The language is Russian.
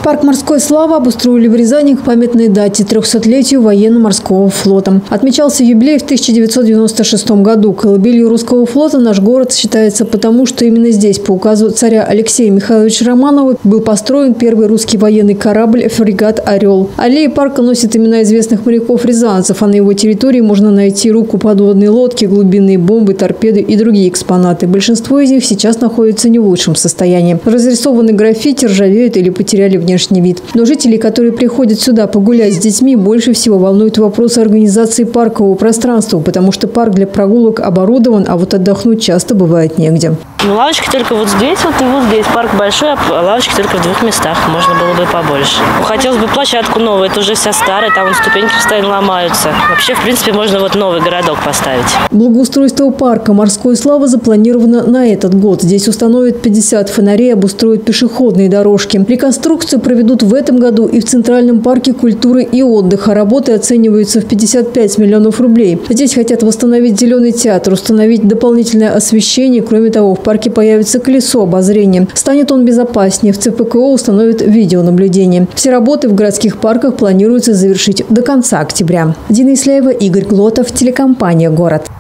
Парк «Морской славы» обустроили в Рязани к памятной дате – 300-летию военно-морского флота. Отмечался юбилей в 1996 году. Колыбелью русского флота наш город считается потому, что именно здесь, по указу царя Алексея Михайловича Романова, был построен первый русский военный корабль «Фрегат «Орел». Аллея парка носит имена известных моряков-рязанцев, а на его территории можно найти рукоподводные лодки, глубинные бомбы, торпеды и другие экспонаты. Большинство из них сейчас находится не в лучшем состоянии. Разрисованы граффити, ржавеют или потеряли внешний вид. Но жители, которые приходят сюда погулять с детьми, больше всего волнует вопрос организации паркового пространства, потому что парк для прогулок оборудован, а вот отдохнуть часто бывает негде. Лавочки только вот здесь вот и вот здесь. Парк большой, а лавочки только в двух местах. Можно было бы побольше. Хотелось бы площадку новую. Это уже вся старая. Там ступеньки постоянно ломаются. Вообще, в принципе, можно вот новый городок поставить. Благоустройство парка «Морской славы» запланировано на этот год. Здесь установят 50 фонарей, обустроят пешеходные дорожки. Реконструкцию проведут в этом году и в Центральном парке культуры и отдыха. Работы оцениваются в 55 миллионов рублей. Здесь хотят восстановить зеленый театр, установить дополнительное освещение. Кроме того, в парке появится колесо обозрения. Станет он безопаснее. В ЦПКО установят видеонаблюдение. Все работы в городских парках планируется завершить до конца октября. Дина Исляева, Игорь Глотов, телекомпания «Город».